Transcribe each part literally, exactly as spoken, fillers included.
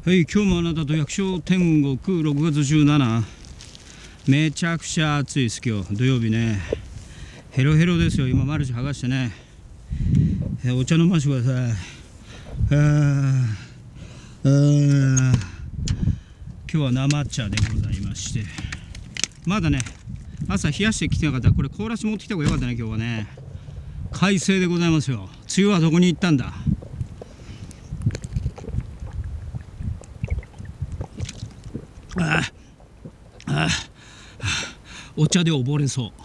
はい、今日もあなたと百姓天国ろくがつじゅうしちにち、めちゃくちゃ暑いです。今日土曜日ね、ヘロヘロですよ。今マルチ剥がしてね、えお茶飲ましてください。ああ今日は生茶でございまして、まだね朝冷やしてきてなかったらこれ凍らして持ってきた方がよかったね。今日はね快晴でございますよ。梅雨はどこに行ったんだ。ああああお茶で溺れそう。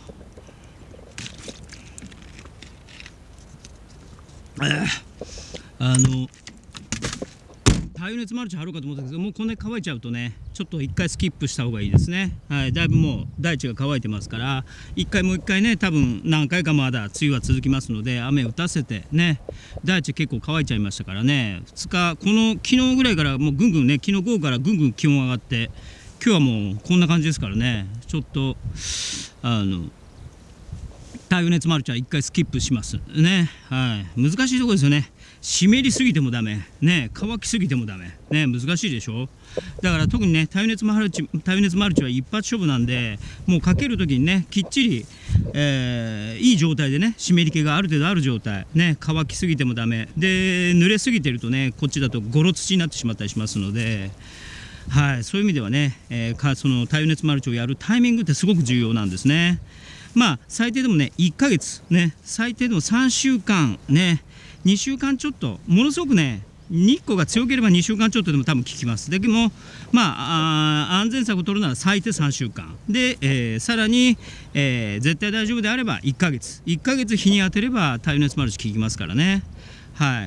ああの太陽熱マルチ貼ろうかと思ったけど、もうこんなに乾いちゃうとねちょっと一回スキップした方がいいですね。はい、だいぶもう大地が乾いてますから、一回もう一回ね多分何回かまだ梅雨は続きますので、雨打たせてね、大地結構乾いちゃいましたからね。ふつかこの昨日ぐらいからもうぐんぐんね、昨日午後からぐんぐん気温上がって、今日はもうこんな感じですからね。ちょっとあの太陽熱マルチは一回スキップしますね。はい、難しいところですよね。湿りすぎてもダメね、乾きすぎてもダメね、難しいでしょ。だから特にね太陽熱マルチ太陽熱マルチは一発勝負なんで、もうかける時にねきっちり、えー、いい状態でね、湿り気がある程度ある状態ね、乾きすぎてもダメで、濡れすぎてるとねこっちだとゴロ土になってしまったりしますので、はい、そういう意味ではね、えー、かその太陽熱マルチをやるタイミングってすごく重要なんですね。まあ最低でもねいっかげつね、最低でもさんしゅうかんね、にしゅうかんちょっと、ものすごくね日光が強ければにしゅうかんちょっとでも多分効きます。でもまあ、あ安全策を取るなら最低さんしゅうかんで、えー、さらに、えー、絶対大丈夫であればいっかげついっかげつ日に当てれば太陽熱マルチ効きますからね。はい、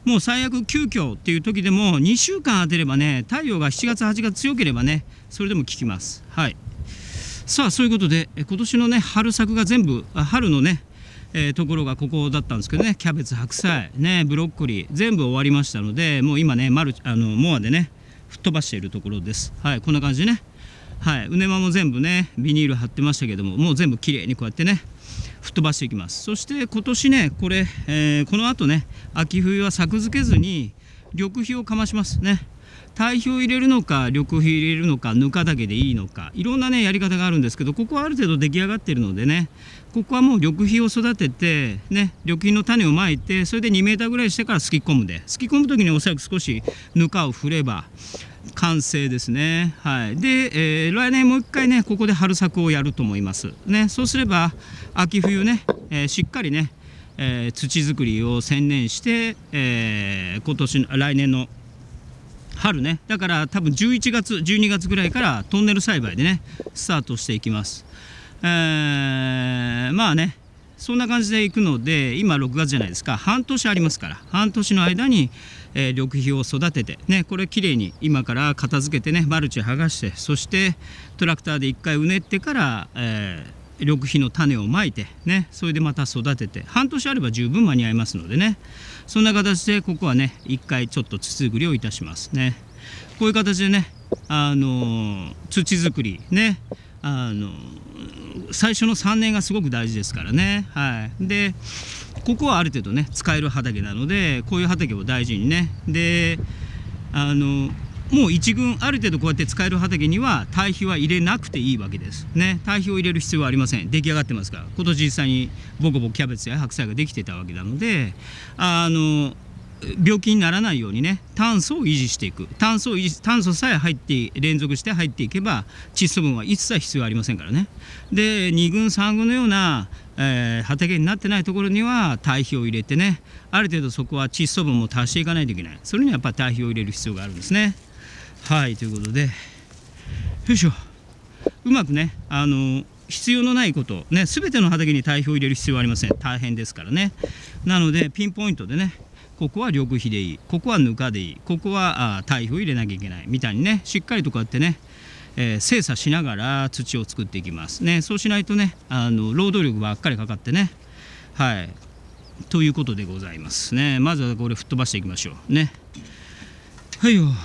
もう最悪急遽っていう時でもにしゅうかん当てればね、太陽がしちがつはちがつ強ければねそれでも効きます。はい、さあそういうことで今年のね春作が全部春のねえー、ところがここだったんですけどね、キャベツ、白菜、ね、ブロッコリー全部終わりましたので、もう今ねマルあのモアでね吹っ飛ばしているところです。はい、こんな感じでね、はい、うねまも全部ねビニール貼ってましたけども、もう全部きれいにこうやってね吹っ飛ばしていきます。そして今年ねこれ、えー、このあとね秋冬は作付けずに緑肥をかましますね。堆肥を入れるのか緑肥入れるのかぬかだけでいいのか、いろんなねやり方があるんですけど、ここはある程度出来上がっているのでね、ここはもう緑肥を育ててね、緑肥の種をまいて、それでにメーターぐらいしてからすき込むで、すき込む時におそらく少しぬかを振れば完成ですね。はい、で、えー、来年もう一回ねここで春作をやると思いますね。そうすれば秋冬ね、えー、しっかりね、えー、土作りを専念して、えー、今年の来年の春ね、だから多分じゅういちがつじゅうにがつぐらいからトンネル栽培でねスタートしていきます。えー、まあねそんな感じでいくので、今ろくがつじゃないですか、半年ありますから、半年の間に、えー、緑肥を育ててね、これきれいに今から片付けてねマルチ剥がして、そしてトラクターでいっかいうねってから、えー緑肥の種をまいてね、それでまた育てて、半年あれば十分間に合いますのでね、そんな形でここはねいっかいちょっと土作りをいたしますね。こういう形でね、あのー、土作りね、あのー、最初のさんねんがすごく大事ですからね。はい、でここはある程度ね使える畑なので、こういう畑を大事にね、であのーもう一軍ある程度こうやって使える畑には堆肥は入れなくていいわけですね。堆肥を入れる必要はありません。出来上がってますから、今年実際にボコボコキャベツや白菜ができてたわけなので、あの病気にならないようにね炭素を維持していく、炭素を維持炭素さえ入って連続して入っていけば窒素分は一切必要ありませんからね。でに軍さん軍のような、えー、畑になってないところには堆肥を入れてね、ある程度そこは窒素分も足していかないといけない。それにはやっぱり堆肥を入れる必要があるんですね。はい、ということで、よいしょ、うまくね、あの必要のないことね、全ての畑に堆肥を入れる必要はありません。大変ですからね。なのでピンポイントでね、ここは緑肥でいい、ここはぬかでいい、ここはあ堆肥を入れなきゃいけないみたいにね、しっかりとこうやってね、えー、精査しながら土を作っていきますね。そうしないとね、あの労働力ばっかりかかってね、はいということでございますね。まずはこれ吹っ飛ばしていきましょうね。はいよ。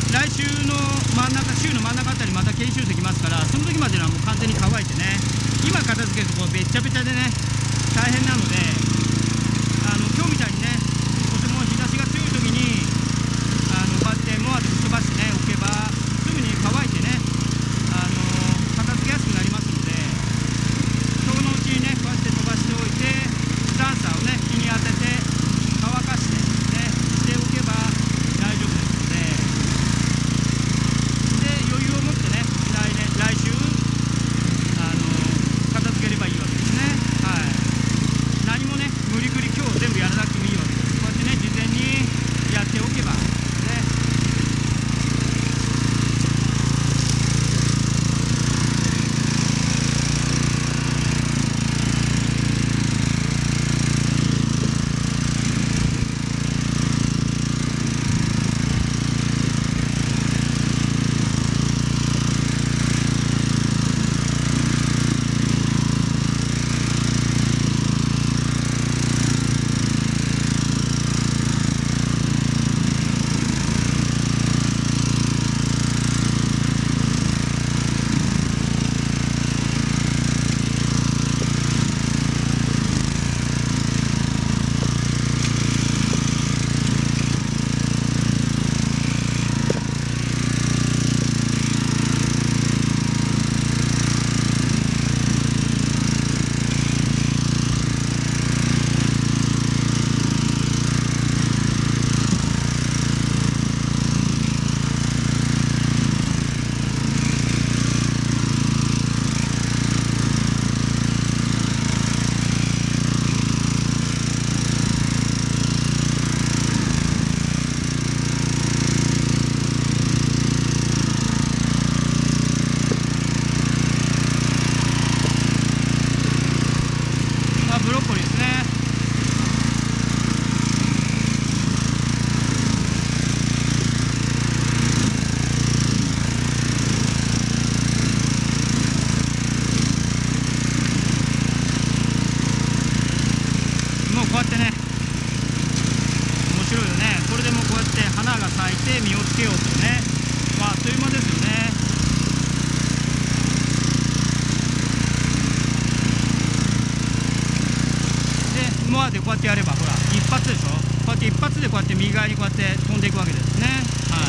来週の真ん中、週の真ん中あたりまた研修生来ますから、その時までにはもう完全に乾いてね、今片付けるとこうべっちゃべちゃでね大変なので、あの今日みたいにねとても日差しが強い時にあのこうやってモアで吹っ飛ばしてねおけばすぐに乾いてね、あの片付けやすくなりますので、今日のうちにねこうやって飛ばしておいて、ダンサーをね日に当てて乾かしてねしておけば大丈夫ですので、で余裕を持ってね来年来週あの片付ければいいわけですね。はい、何もね無理くり今日全部やらなくてもいいわけです。こうやってね事前にやっておけばね。ブロッコリーですね。もうこうやってね面白いよね。これでもうこうやって花が咲いて実をつけようとね、まああっという間ですよね。モアでこうやってやればほら一発でしょ。こうやって一発でこうやって右側にこうやって飛んでいくわけですね。はい。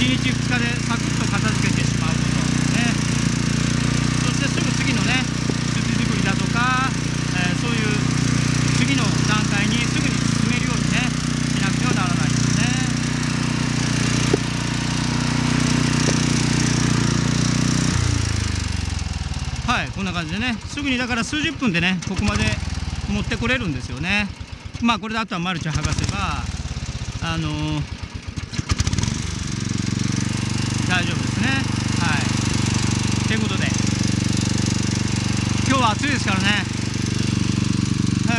いち、ふつかでサクッと片付けてしまうことね。そしてすぐ次のね土作りだとか、えー、そういう次の段階にすぐに進めるようにねしなくてはならないですね。はい、こんな感じでね、すぐにだから数十分でねここまで持ってこれるんですよね。まあこれであとはマルチ剥がせばあのー、大丈夫ですね。はい、ということで今日は暑いですからね。はい、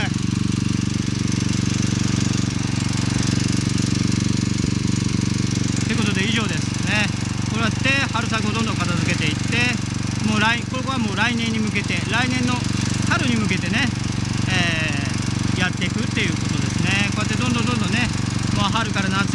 ということで以上ですね。こうやって春作をどんどん片付けていって、もう来ここはもう来年に向けて、来年の春に向けてね、えー、やっていくっていうことですね。こうやってどんどんどんどんね、もう春から夏